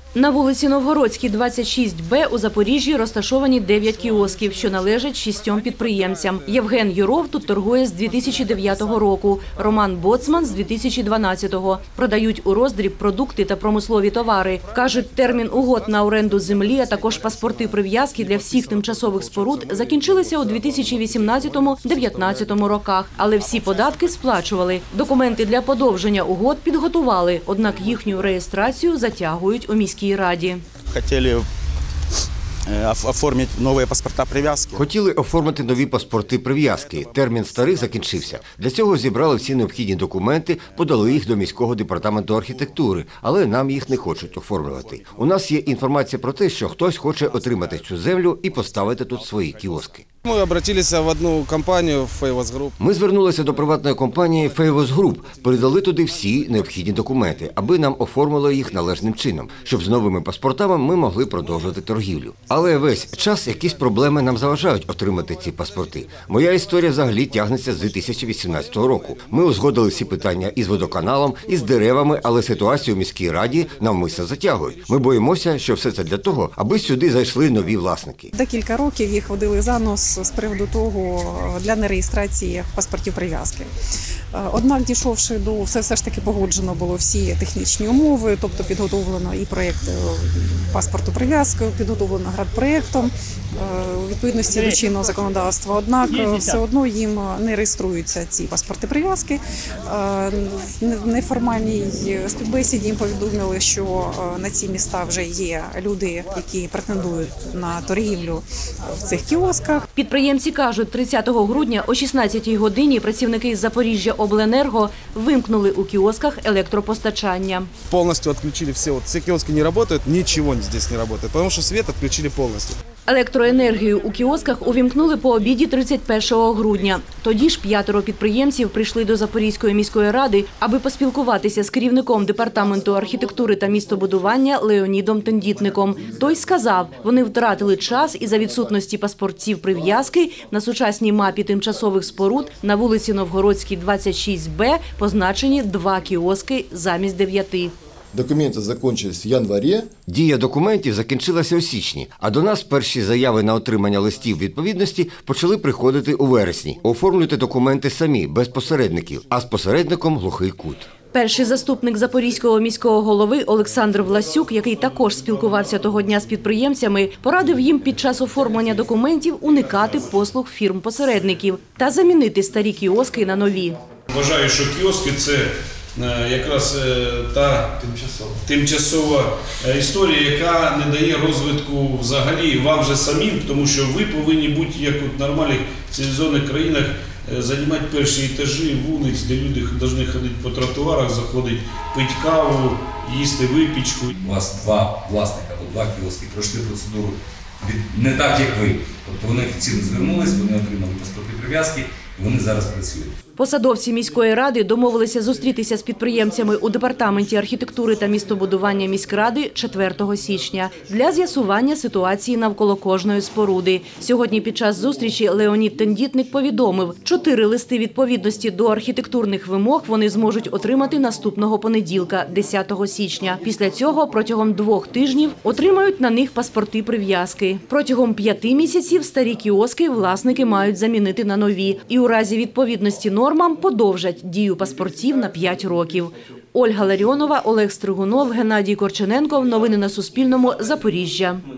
На вулиці Новгородській, 26Б у Запоріжжі розташовані 9 кіосків, що належать 6 підприємцям. Євген Юров тут торгує з 2009 року, Роман Боцман – з 2012-го. Продають у роздріб продукти та промислові товари. Кажуть, термін угод на оренду землі, а також паспорти прив'язки для всіх тимчасових споруд закінчилися у 2018-2019 роках. Але всі податки сплачували. Документи для подовження угод підготували, однак їхню реєстрацію затягують у міській раді. Хотіли оформити нові паспорти прив'язки. Термін старих закінчився. Для цього зібрали всі необхідні документи, подали їх до міського департаменту архітектури, але нам їх не хочуть оформлювати. У нас є інформація про те, що хтось хоче отримати цю землю і поставити тут свої кіоски. Ми звернулися до приватної компанії «Фейвос Груп», передали туди всі необхідні документи, аби нам оформили їх належним чином, щоб з новими паспортами ми могли продовжити торгівлю. Але весь час якісь проблеми нам заважають отримати ці паспорти. Моя історія взагалі тягнеться з 2018 року. Ми узгодили всі питання із водоканалом, із деревами, але ситуацію в міській раді навмисно затягують. Ми боїмося, що все це для того, аби сюди зайшли нові власники. Декілька років їх водили за нос з приводу того для нереєстрації паспортів прив'язки. Однак, дійшовши до все ж таки погоджено було всі технічні умови, тобто підготовлено і проєкт паспорту прив'язки, підготовлено градпроєктом у відповідності до чинного законодавства. Однак все одно їм не реєструються ці паспорти прив'язки. В неформальній співбесіді їм повідомили, що на ці міста вже є люди, які претендують на торгівлю в цих кіосках. Підприємці кажуть, 30 грудня о 16-й годині працівники з Запоріжжяобленерго вимкнули у кіосках електропостачання. Повністю відключили все. Ці кіоски не працюють, нічого тут не працює, тому що світ відключили повністю. Електроенергію у кіосках увімкнули по обіді 31 грудня. Тоді ж 5 підприємців прийшли до Запорізької міської ради, аби поспілкуватися з керівником департаменту архітектури та містобудування Леонідом Тендітником. Той сказав, вони втратили час із-за відсутності паспортів прив'язки на сучасній мапі тимчасових споруд на вулиці Новгородській, 26Б позначені 2 кіоски замість 9. Документи закінчились в январі. Дія документів закінчилася у січні, а до нас перші заяви на отримання листів відповідності почали приходити у вересні. Оформлюйте документи самі, без посередників, а з посередником глухий кут. Перший заступник Запорізького міського голови Олександр Власюк, який також спілкувався того дня з підприємцями, порадив їм під час оформлення документів уникати послуг фірм-посередників та замінити старі кіоски на нові. Вважаю, що кіоски – це якраз та тимчасова історія, яка не дає розвитку взагалі вам же самим, тому що ви повинні бути, як у нормальних цивілізованих країнах, займати перші етажі вулиць, де люди повинні ходити по тротуарах, заходити, пити каву, їсти випічку. У вас 2 власника, 2 кіоски пройшли процедуру не так, як ви. Тобто вони офіційно звернулись, вони отримали паспорти прив'язки, і вони зараз працюють. Посадовці міської ради домовилися зустрітися з підприємцями у департаменті архітектури та містобудування міськради 4 січня для з'ясування ситуації навколо кожної споруди. Сьогодні під час зустрічі Леонід Тендітник повідомив, 4 листи відповідності до архітектурних вимог вони зможуть отримати наступного понеділка, 10 січня. Після цього протягом 2 тижнів отримають на них паспорти прив'язки. Протягом 5 місяців старі кіоски власники мають замінити на нові. І у разі відповідності нормам подовжать дію паспортів на 5 років. Ольга Ларіонова, Олег Стригунов, Геннадій Корчененков. Новини на Суспільному. Запоріжжя.